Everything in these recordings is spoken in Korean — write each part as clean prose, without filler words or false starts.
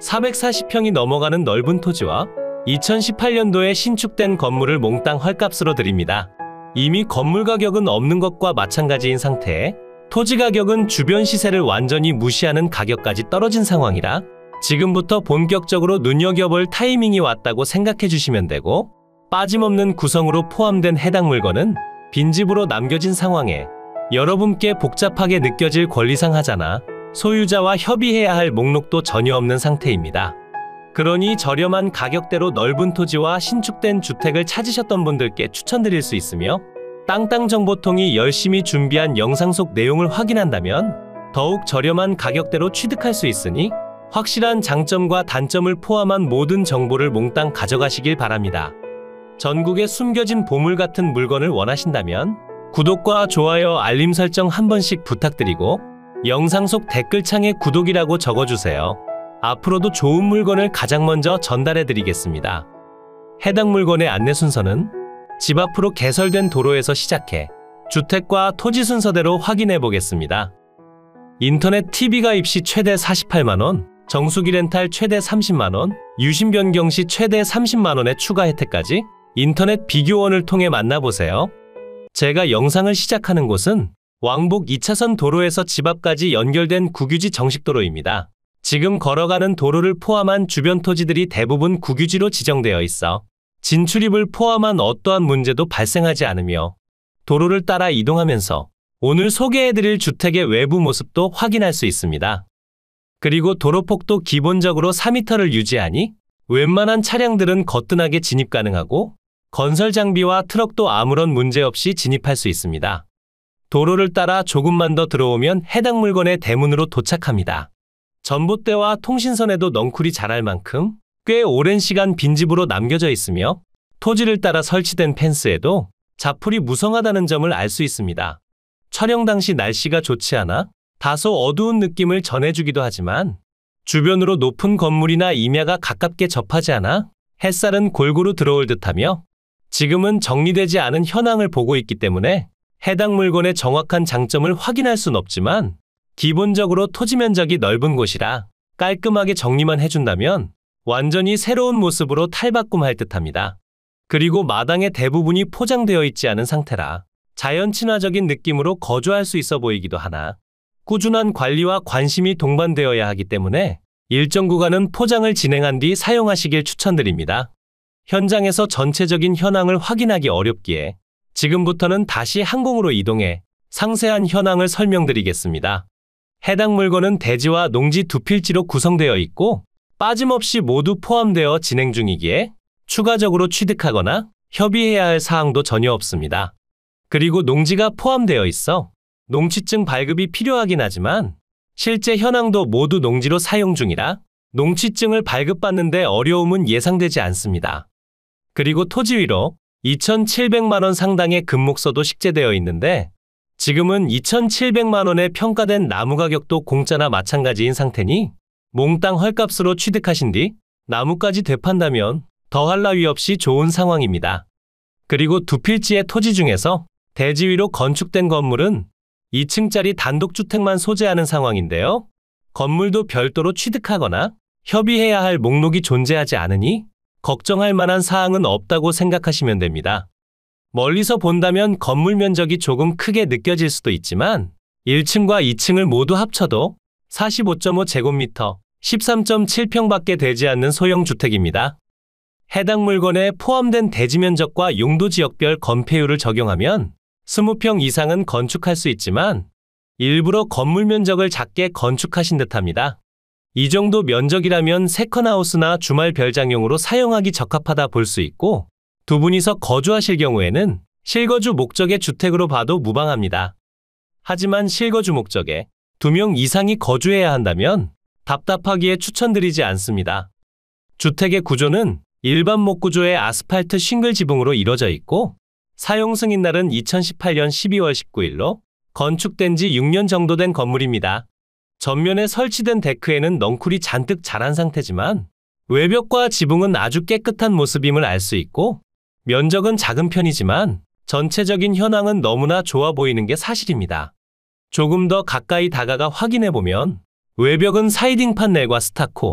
440평이 넘어가는 넓은 토지와 2018년도에 신축된 건물을 몽땅 헐값으로 드립니다. 이미 건물 가격은 없는 것과 마찬가지인 상태에 토지 가격은 주변 시세를 완전히 무시하는 가격까지 떨어진 상황이라 지금부터 본격적으로 눈여겨볼 타이밍이 왔다고 생각해 주시면 되고, 빠짐없는 구성으로 포함된 해당 물건은 빈집으로 남겨진 상황에 여러분께 복잡하게 느껴질 권리상 하자나 소유자와 협의해야 할 목록도 전혀 없는 상태입니다. 그러니 저렴한 가격대로 넓은 토지와 신축된 주택을 찾으셨던 분들께 추천드릴 수 있으며, 땅땅정보통이 열심히 준비한 영상 속 내용을 확인한다면 더욱 저렴한 가격대로 취득할 수 있으니 확실한 장점과 단점을 포함한 모든 정보를 몽땅 가져가시길 바랍니다. 전국에 숨겨진 보물 같은 물건을 원하신다면 구독과 좋아요, 알림 설정 한 번씩 부탁드리고 영상 속 댓글창에 구독이라고 적어주세요. 앞으로도 좋은 물건을 가장 먼저 전달해드리겠습니다. 해당 물건의 안내 순서는 집 앞으로 개설된 도로에서 시작해 주택과 토지 순서대로 확인해 보겠습니다. 인터넷 TV 가입 시 최대 48만원, 정수기 렌탈 최대 30만원, 유심 변경 시 최대 30만원의 추가 혜택까지 인터넷 비교원을 통해 만나보세요. 제가 영상을 시작하는 곳은 왕복 2차선 도로에서 집 앞까지 연결된 국유지 정식도로입니다. 지금 걸어가는 도로를 포함한 주변 토지들이 대부분 국유지로 지정되어 있어 진출입을 포함한 어떠한 문제도 발생하지 않으며 도로를 따라 이동하면서 오늘 소개해드릴 주택의 외부 모습도 확인할 수 있습니다. 그리고 도로폭도 기본적으로 4m를 유지하니 웬만한 차량들은 거뜬하게 진입 가능하고 건설 장비와 트럭도 아무런 문제 없이 진입할 수 있습니다. 도로를 따라 조금만 더 들어오면 해당 물건의 대문으로 도착합니다. 전봇대와 통신선에도 넝쿨이 자랄 만큼 꽤 오랜 시간 빈집으로 남겨져 있으며 토지를 따라 설치된 펜스에도 자풀이 무성하다는 점을 알 수 있습니다. 촬영 당시 날씨가 좋지 않아 다소 어두운 느낌을 전해주기도 하지만 주변으로 높은 건물이나 임야가 가깝게 접하지 않아 햇살은 골고루 들어올 듯하며 지금은 정리되지 않은 현황을 보고 있기 때문에 해당 물건의 정확한 장점을 확인할 순 없지만 기본적으로 토지 면적이 넓은 곳이라 깔끔하게 정리만 해준다면 완전히 새로운 모습으로 탈바꿈할 듯합니다. 그리고 마당의 대부분이 포장되어 있지 않은 상태라 자연 친화적인 느낌으로 거주할 수 있어 보이기도 하나 꾸준한 관리와 관심이 동반되어야 하기 때문에 일정 구간은 포장을 진행한 뒤 사용하시길 추천드립니다. 현장에서 전체적인 현황을 확인하기 어렵기에 지금부터는 다시 항공으로 이동해 상세한 현황을 설명드리겠습니다. 해당 물건은 대지와 농지 두 필지로 구성되어 있고 빠짐없이 모두 포함되어 진행 중이기에 추가적으로 취득하거나 협의해야 할 사항도 전혀 없습니다. 그리고 농지가 포함되어 있어 농취증 발급이 필요하긴 하지만 실제 현황도 모두 농지로 사용 중이라 농취증을 발급받는데 어려움은 예상되지 않습니다. 그리고 토지 위로 2,700만원 상당의 금목서도 식재되어 있는데 지금은 2,700만원에 평가된 나무 가격도 공짜나 마찬가지인 상태니 몽땅 헐값으로 취득하신 뒤 나무까지 되판다면 더할 나위 없이 좋은 상황입니다. 그리고 두 필지의 토지 중에서 대지 위로 건축된 건물은 2층짜리 단독주택만 소재하는 상황인데요. 건물도 별도로 취득하거나 협의해야 할 목록이 존재하지 않으니 걱정할 만한 사항은 없다고 생각하시면 됩니다. 멀리서 본다면 건물 면적이 조금 크게 느껴질 수도 있지만 1층과 2층을 모두 합쳐도 45.5제곱미터, 13.7평밖에 되지 않는 소형 주택입니다. 해당 물건에 포함된 대지 면적과 용도 지역별 건폐율을 적용하면 20평 이상은 건축할 수 있지만 일부러 건물 면적을 작게 건축하신 듯합니다. 이 정도 면적이라면 세컨하우스나 주말 별장용으로 사용하기 적합하다 볼 수 있고 두 분이서 거주하실 경우에는 실거주 목적의 주택으로 봐도 무방합니다. 하지만 실거주 목적에 2명 이상이 거주해야 한다면 답답하기에 추천드리지 않습니다. 주택의 구조는 일반 목구조의 아스팔트 싱글 지붕으로 이루어져 있고 사용 승인날은 2018년 12월 19일로 건축된 지 6년 정도 된 건물입니다. 전면에 설치된 데크에는 넝쿨이 잔뜩 자란 상태지만 외벽과 지붕은 아주 깨끗한 모습임을 알 수 있고 면적은 작은 편이지만 전체적인 현황은 너무나 좋아 보이는 게 사실입니다. 조금 더 가까이 다가가 확인해보면 외벽은 사이딩 판넬과 스타코,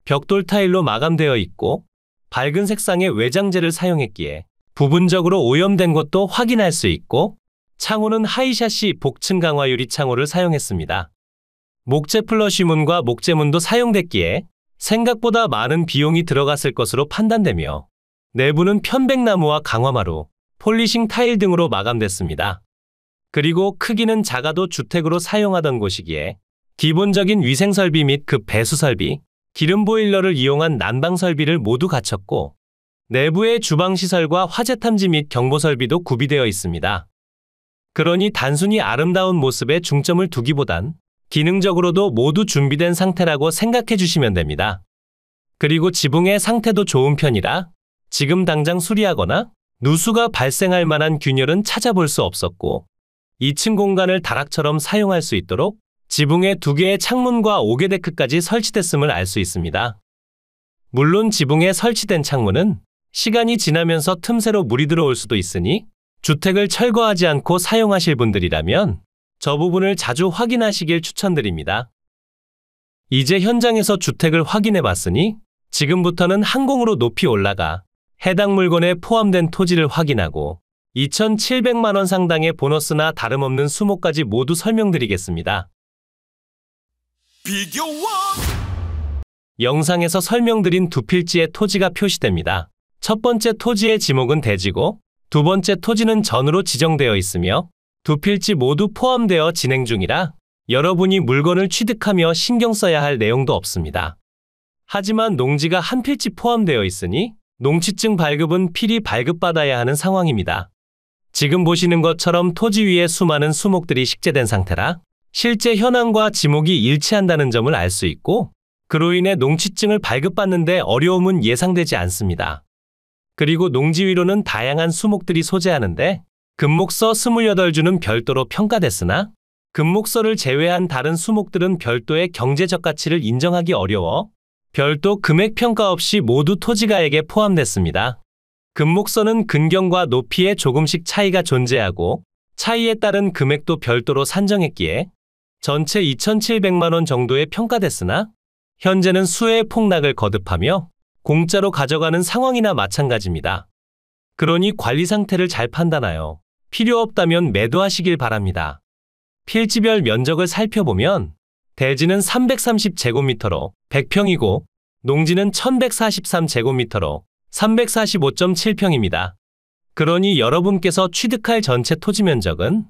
벽돌 타일로 마감되어 있고 밝은 색상의 외장재를 사용했기에 부분적으로 오염된 것도 확인할 수 있고 창호는 하이샤시 복층 강화 유리 창호를 사용했습니다. 목재 플러쉬문과 목재문도 사용됐기에 생각보다 많은 비용이 들어갔을 것으로 판단되며 내부는 편백나무와 강화마루, 폴리싱 타일 등으로 마감됐습니다. 그리고 크기는 작아도 주택으로 사용하던 곳이기에 기본적인 위생설비 및 급 배수설비, 기름 보일러를 이용한 난방 설비를 모두 갖췄고 내부의 주방시설과 화재탐지 및 경보설비도 구비되어 있습니다. 그러니 단순히 아름다운 모습에 중점을 두기보단 기능적으로도 모두 준비된 상태라고 생각해 주시면 됩니다. 그리고 지붕의 상태도 좋은 편이라 지금 당장 수리하거나 누수가 발생할 만한 균열은 찾아볼 수 없었고 2층 공간을 다락처럼 사용할 수 있도록 지붕에 2개의 창문과 5개 데크까지 설치됐음을 알 수 있습니다. 물론 지붕에 설치된 창문은 시간이 지나면서 틈새로 물이 들어올 수도 있으니 주택을 철거하지 않고 사용하실 분들이라면 저 부분을 자주 확인하시길 추천드립니다. 이제 현장에서 주택을 확인해 봤으니 지금부터는 항공으로 높이 올라가 해당 물건에 포함된 토지를 확인하고 2,700만 원 상당의 보너스나 다름없는 수모까지 모두 설명드리겠습니다. 영상에서 설명드린 두 필지의 토지가 표시됩니다. 첫 번째 토지의 지목은 대지고 두 번째 토지는 전으로 지정되어 있으며 두 필지 모두 포함되어 진행 중이라 여러분이 물건을 취득하며 신경 써야 할 내용도 없습니다. 하지만 농지가 한 필지 포함되어 있으니 농취증 발급은 필히 발급받아야 하는 상황입니다. 지금 보시는 것처럼 토지 위에 수많은 수목들이 식재된 상태라 실제 현황과 지목이 일치한다는 점을 알 수 있고 그로 인해 농취증을 발급받는 데 어려움은 예상되지 않습니다. 그리고 농지 위로는 다양한 수목들이 소재하는데 금목서 28주는 별도로 평가됐으나 금목서를 제외한 다른 수목들은 별도의 경제적 가치를 인정하기 어려워 별도 금액 평가 없이 모두 토지가액에 포함됐습니다. 금목서는 근경과 높이에 조금씩 차이가 존재하고 차이에 따른 금액도 별도로 산정했기에 전체 2,700만 원 정도에 평가됐으나 현재는 수혜의 폭락을 거듭하며 공짜로 가져가는 상황이나 마찬가지입니다. 그러니 관리 상태를 잘 판단하여 필요 없다면 매도하시길 바랍니다. 필지별 면적을 살펴보면 대지는 330제곱미터로 100평이고 농지는 1143제곱미터로 345.7평입니다. 그러니 여러분께서 취득할 전체 토지 면적은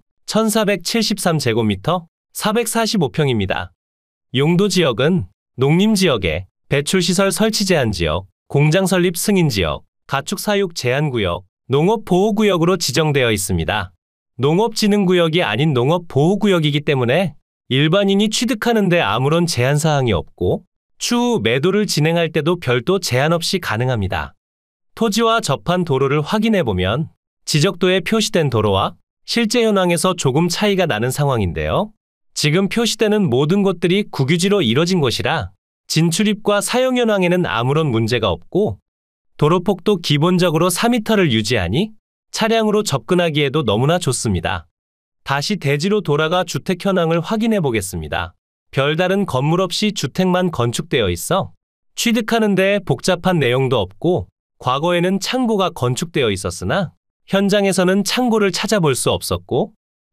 1473제곱미터 445평입니다. 용도 지역은 농림지역에 배출시설 설치 제한 지역, 공장 설립 승인 지역, 가축 사육 제한 구역, 농업 보호구역으로 지정되어 있습니다. 농업진흥구역이 아닌 농업보호구역이기 때문에 일반인이 취득하는데 아무런 제한사항이 없고 추후 매도를 진행할 때도 별도 제한 없이 가능합니다. 토지와 접한 도로를 확인해보면 지적도에 표시된 도로와 실제 현황에서 조금 차이가 나는 상황인데요. 지금 표시되는 모든 곳들이 국유지로 이뤄진 곳이라 진출입과 사용 현황에는 아무런 문제가 없고 도로폭도 기본적으로 4m를 유지하니 차량으로 접근하기에도 너무나 좋습니다. 다시 대지로 돌아가 주택 현황을 확인해 보겠습니다. 별다른 건물 없이 주택만 건축되어 있어 취득하는 데 복잡한 내용도 없고 과거에는 창고가 건축되어 있었으나 현장에서는 창고를 찾아볼 수 없었고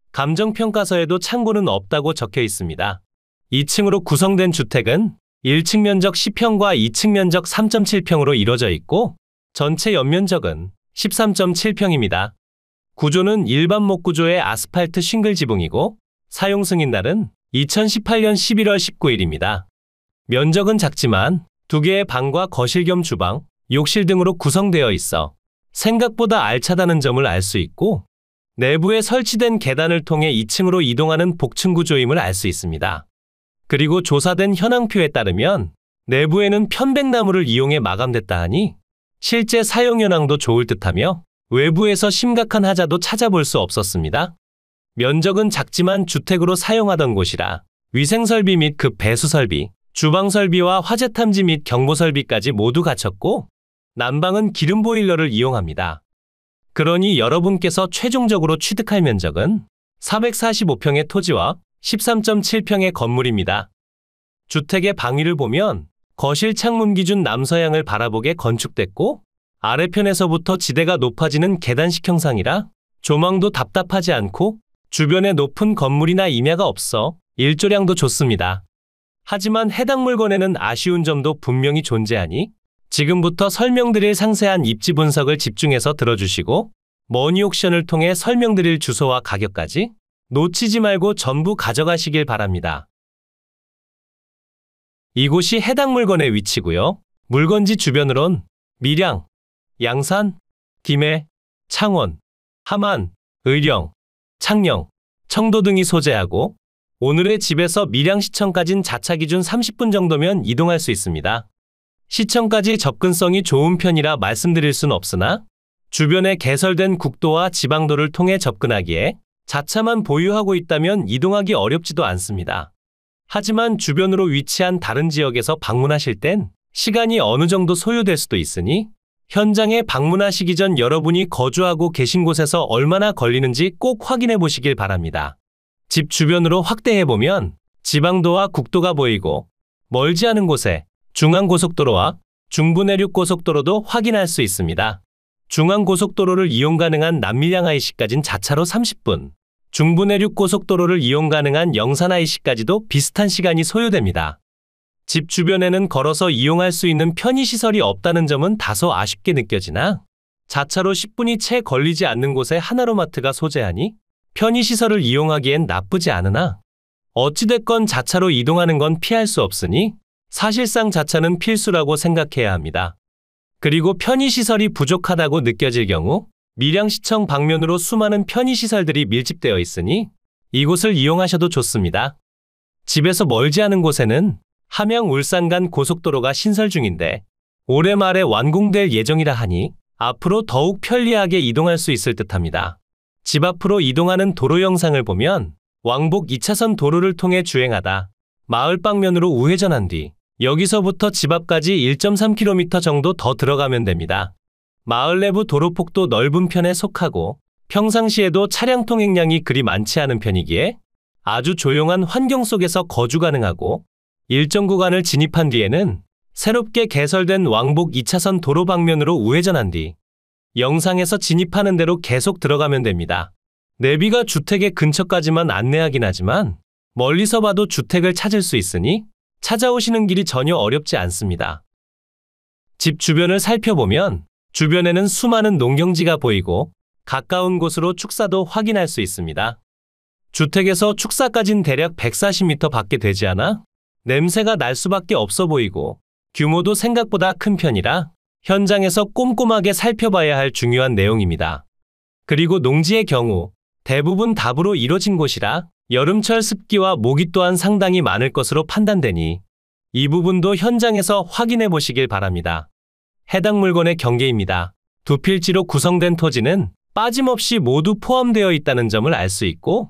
감정평가서에도 창고는 없다고 적혀 있습니다. 2층으로 구성된 주택은 1층 면적 10평과 2층 면적 3.7평으로 이루어져 있고 전체 연면적은 13.7평입니다. 구조는 일반 목구조의 아스팔트 싱글 지붕이고 사용 승인날은 2018년 11월 19일입니다. 면적은 작지만 2개의 방과 거실 겸 주방, 욕실 등으로 구성되어 있어 생각보다 알차다는 점을 알 수 있고 내부에 설치된 계단을 통해 2층으로 이동하는 복층 구조임을 알 수 있습니다. 그리고 조사된 현황표에 따르면 내부에는 편백나무를 이용해 마감됐다 하니 실제 사용 현황도 좋을 듯하며 외부에서 심각한 하자도 찾아볼 수 없었습니다. 면적은 작지만 주택으로 사용하던 곳이라 위생설비 및 급 배수설비, 주방설비와 화재탐지 및 경보설비까지 모두 갖췄고 난방은 기름 보일러를 이용합니다. 그러니 여러분께서 최종적으로 취득할 면적은 445평의 토지와 13.7평의 건물입니다. 주택의 방위를 보면 거실 창문 기준 남서향을 바라보게 건축됐고 아래편에서부터 지대가 높아지는 계단식 형상이라 조망도 답답하지 않고 주변에 높은 건물이나 임야가 없어 일조량도 좋습니다. 하지만 해당 물건에는 아쉬운 점도 분명히 존재하니 지금부터 설명드릴 상세한 입지 분석을 집중해서 들어주시고 머니옥션을 통해 설명드릴 주소와 가격까지 놓치지 말고 전부 가져가시길 바랍니다. 이곳이 해당 물건의 위치고요. 물건지 주변으론 밀양, 양산, 김해, 창원, 함안, 의령, 창녕, 청도 등이 소재하고 오늘의 집에서 밀양시청까진 자차 기준 30분 정도면 이동할 수 있습니다. 시청까지 접근성이 좋은 편이라 말씀드릴 순 없으나 주변에 개설된 국도와 지방도를 통해 접근하기에 자차만 보유하고 있다면 이동하기 어렵지도 않습니다. 하지만 주변으로 위치한 다른 지역에서 방문하실 땐 시간이 어느 정도 소요될 수도 있으니 현장에 방문하시기 전 여러분이 거주하고 계신 곳에서 얼마나 걸리는지 꼭 확인해 보시길 바랍니다. 집 주변으로 확대해보면 지방도와 국도가 보이고 멀지 않은 곳에 중앙고속도로와 중부내륙고속도로도 확인할 수 있습니다. 중앙고속도로를 이용 가능한 남밀양 IC까지는 자차로 30분, 중부내륙고속도로를 이용 가능한 영산 IC까지도 비슷한 시간이 소요됩니다. 집 주변에는 걸어서 이용할 수 있는 편의시설이 없다는 점은 다소 아쉽게 느껴지나 자차로 10분이 채 걸리지 않는 곳에 하나로마트가 소재하니 편의시설을 이용하기엔 나쁘지 않으나 어찌됐건 자차로 이동하는 건 피할 수 없으니 사실상 자차는 필수라고 생각해야 합니다. 그리고 편의시설이 부족하다고 느껴질 경우 밀양시청 방면으로 수많은 편의시설들이 밀집되어 있으니 이곳을 이용하셔도 좋습니다. 집에서 멀지 않은 곳에는 함양 울산 간 고속도로가 신설 중인데 올해 말에 완공될 예정이라 하니 앞으로 더욱 편리하게 이동할 수 있을 듯합니다. 집 앞으로 이동하는 도로 영상을 보면 왕복 2차선 도로를 통해 주행하다 마을 방면으로 우회전한 뒤 여기서부터 집 앞까지 1.3km 정도 더 들어가면 됩니다. 마을 내부 도로폭도 넓은 편에 속하고 평상시에도 차량 통행량이 그리 많지 않은 편이기에 아주 조용한 환경 속에서 거주 가능하고 일정 구간을 진입한 뒤에는 새롭게 개설된 왕복 2차선 도로 방면으로 우회전한 뒤 영상에서 진입하는 대로 계속 들어가면 됩니다. 내비가 주택의 근처까지만 안내하긴 하지만 멀리서 봐도 주택을 찾을 수 있으니 찾아오시는 길이 전혀 어렵지 않습니다. 집 주변을 살펴보면 주변에는 수많은 농경지가 보이고 가까운 곳으로 축사도 확인할 수 있습니다. 주택에서 축사까진 대략 140m 밖에 되지 않아 냄새가 날 수밖에 없어 보이고 규모도 생각보다 큰 편이라 현장에서 꼼꼼하게 살펴봐야 할 중요한 내용입니다. 그리고 농지의 경우 대부분 답으로 이뤄진 곳이라 여름철 습기와 모기 또한 상당히 많을 것으로 판단되니 이 부분도 현장에서 확인해 보시길 바랍니다. 해당 물건의 경계입니다. 두 필지로 구성된 토지는 빠짐없이 모두 포함되어 있다는 점을 알 수 있고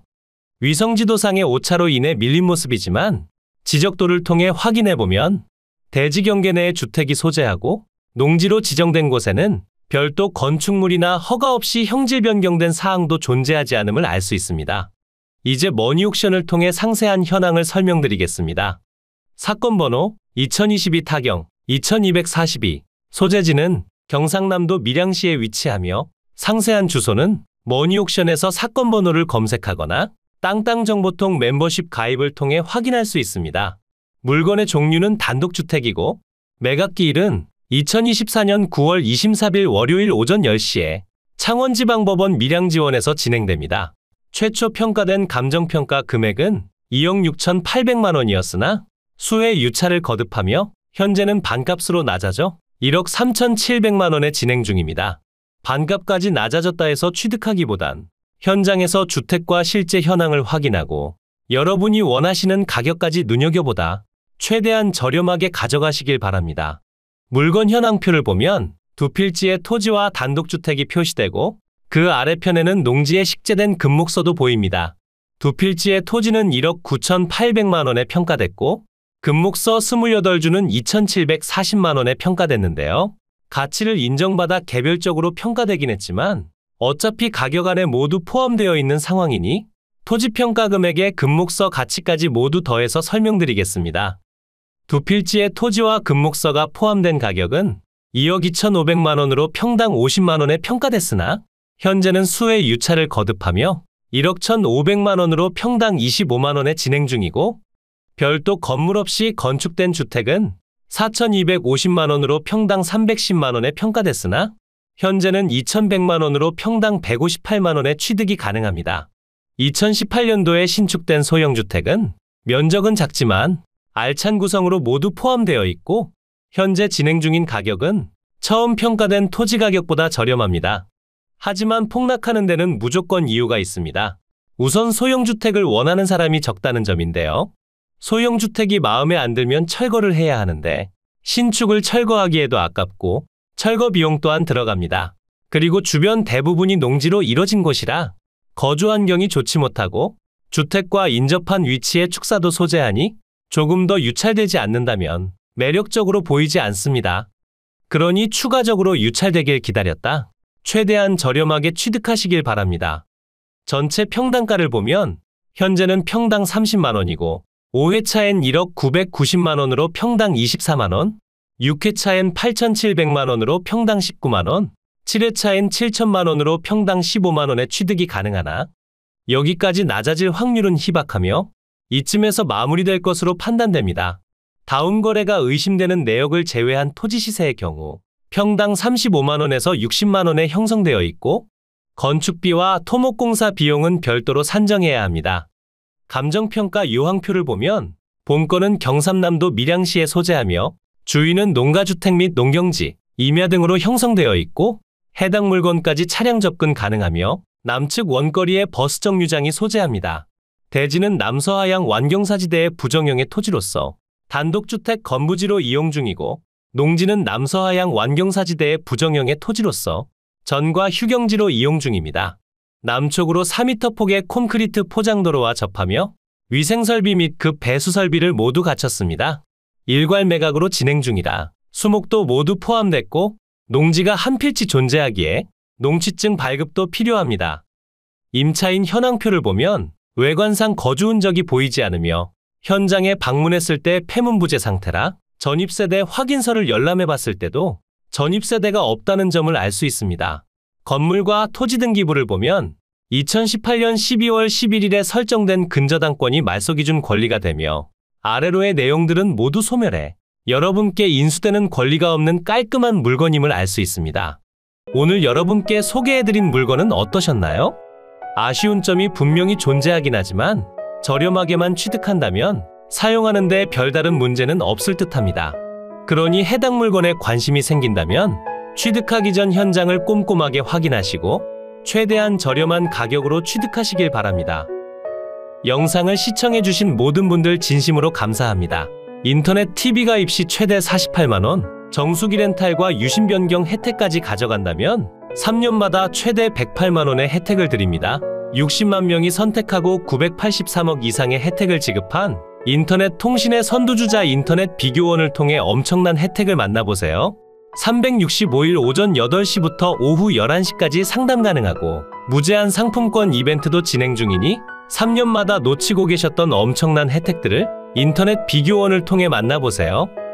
위성지도상의 오차로 인해 밀린 모습이지만 지적도를 통해 확인해 보면 대지 경계 내에 주택이 소재하고 농지로 지정된 곳에는 별도 건축물이나 허가 없이 형질 변경된 사항도 존재하지 않음을 알 수 있습니다. 이제 머니옥션을 통해 상세한 현황을 설명드리겠습니다. 사건 번호 2022 타경 2242 소재지는 경상남도 밀양시에 위치하며 상세한 주소는 머니옥션에서 사건 번호를 검색하거나 땅땅정보통 멤버십 가입을 통해 확인할 수 있습니다. 물건의 종류는 단독주택이고 매각기일은 2024년 9월 24일 월요일 오전 10시에 창원지방법원 밀양지원에서 진행됩니다. 최초 평가된 감정평가 금액은 2억 6,800만 원이었으나 수해 유차를 거듭하며 현재는 반값으로 낮아져 1억 3,700만 원에 진행 중입니다. 반값까지 낮아졌다 해서 취득하기보단 현장에서 주택과 실제 현황을 확인하고 여러분이 원하시는 가격까지 눈여겨보다 최대한 저렴하게 가져가시길 바랍니다. 물건 현황표를 보면 두 필지의 토지와 단독주택이 표시되고 그 아래편에는 농지에 식재된 급목서도 보입니다. 두 필지의 토지는 1억 9,800만 원에 평가됐고 급목서 28주는 2,740만 원에 평가됐는데요. 가치를 인정받아 개별적으로 평가되긴 했지만 어차피 가격 안에 모두 포함되어 있는 상황이니 토지평가 금액에 급목서 가치까지 모두 더해서 설명드리겠습니다. 두 필지의 토지와 급목서가 포함된 가격은 2억 2,500만 원으로 평당 50만 원에 평가됐으나 현재는 수의 유찰을 거듭하며 1억 1,500만 원으로 평당 25만 원에 진행 중이고, 별도 건물 없이 건축된 주택은 4,250만 원으로 평당 310만 원에 평가됐으나 현재는 2,100만 원으로 평당 158만 원에 취득이 가능합니다. 2018년도에 신축된 소형주택은 면적은 작지만 알찬 구성으로 모두 포함되어 있고, 현재 진행 중인 가격은 처음 평가된 토지 가격보다 저렴합니다. 하지만 폭락하는 데는 무조건 이유가 있습니다. 우선 소형주택을 원하는 사람이 적다는 점인데요. 소형주택이 마음에 안 들면 철거를 해야 하는데 신축을 철거하기에도 아깝고 철거 비용 또한 들어갑니다. 그리고 주변 대부분이 농지로 이뤄진 곳이라 거주 환경이 좋지 못하고 주택과 인접한 위치에 축사도 소재하니 조금 더 유찰되지 않는다면 매력적으로 보이지 않습니다. 그러니 추가적으로 유찰되길 기다렸다 최대한 저렴하게 취득하시길 바랍니다. 전체 평당가를 보면 현재는 평당 30만 원이고 5회차엔 1억 990만 원으로 평당 24만 원, 6회차엔 8,700만 원으로 평당 19만 원, 7회차엔 7천만 원으로 평당 15만 원에 취득이 가능하나 여기까지 낮아질 확률은 희박하며 이쯤에서 마무리될 것으로 판단됩니다. 다운 거래가 의심되는 내역을 제외한 토지 시세의 경우 평당 35만 원에서 60만 원에 형성되어 있고, 건축비와 토목공사 비용은 별도로 산정해야 합니다. 감정평가 유황표를 보면 본건은 경삼남도 밀양시에 소재하며 주위는 농가주택 및 농경지, 임야 등으로 형성되어 있고 해당 물건까지 차량 접근 가능하며 남측 원거리에 버스 정류장이 소재합니다. 대지는 남서하양 완경사지대의 부정형의 토지로서 단독주택 건부지로 이용 중이고, 농지는 남서하양 완경사지대의 부정형의 토지로서 전과 휴경지로 이용 중입니다. 남쪽으로 4m 폭의 콘크리트 포장도로와 접하며 위생설비 및 급 배수설비를 모두 갖췄습니다. 일괄 매각으로 진행 중이라 수목도 모두 포함됐고 농지가 한 필지 존재하기에 농취증 발급도 필요합니다. 임차인 현황표를 보면 외관상 거주 흔적이 보이지 않으며 현장에 방문했을 때 폐문부재 상태라 전입세대 확인서를 열람해 봤을 때도 전입세대가 없다는 점을 알 수 있습니다. 건물과 토지 등기부를 보면 2018년 12월 11일에 설정된 근저당권이 말소기준 권리가 되며 아래로의 내용들은 모두 소멸해 여러분께 인수되는 권리가 없는 깔끔한 물건임을 알 수 있습니다. 오늘 여러분께 소개해드린 물건은 어떠셨나요? 아쉬운 점이 분명히 존재하긴 하지만 저렴하게만 취득한다면 사용하는 데 별다른 문제는 없을 듯합니다. 그러니 해당 물건에 관심이 생긴다면 취득하기 전 현장을 꼼꼼하게 확인하시고 최대한 저렴한 가격으로 취득하시길 바랍니다. 영상을 시청해주신 모든 분들 진심으로 감사합니다. 인터넷 TV 가입 시 최대 48만 원, 정수기 렌탈과 유심 변경 혜택까지 가져간다면 3년마다 최대 108만 원의 혜택을 드립니다. 60만 명이 선택하고 983억 이상의 혜택을 지급한 인터넷 통신의 선두주자 인터넷 비교원을 통해 엄청난 혜택을 만나보세요. 365일 오전 8시부터 오후 11시까지 상담 가능하고 무제한 상품권 이벤트도 진행 중이니 3년마다 놓치고 계셨던 엄청난 혜택들을 인터넷 비교원을 통해 만나보세요.